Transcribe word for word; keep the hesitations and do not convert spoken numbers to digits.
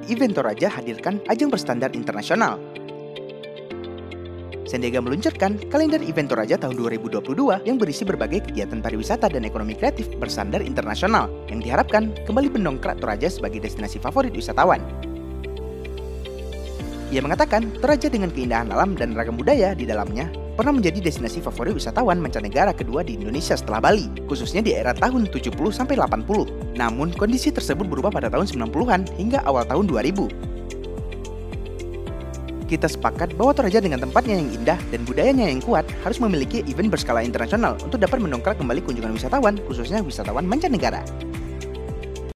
event Toraja hadirkan ajang berstandar internasional. Sandiaga meluncurkan kalender event Toraja tahun dua ribu dua puluh dua yang berisi berbagai kegiatan pariwisata dan ekonomi kreatif berstandar internasional yang diharapkan kembali mendongkrak Toraja sebagai destinasi favorit wisatawan. Ia mengatakan, Toraja dengan keindahan alam dan ragam budaya di dalamnya pernah menjadi destinasi favorit wisatawan mancanegara kedua di Indonesia setelah Bali, khususnya di era tahun tujuh puluh sampai delapan puluh. Namun, kondisi tersebut berubah pada tahun sembilan puluhan hingga awal tahun dua ribu. Kita sepakat bahwa Toraja dengan tempatnya yang indah dan budayanya yang kuat harus memiliki event berskala internasional untuk dapat mendongkrak kembali kunjungan wisatawan, khususnya wisatawan mancanegara.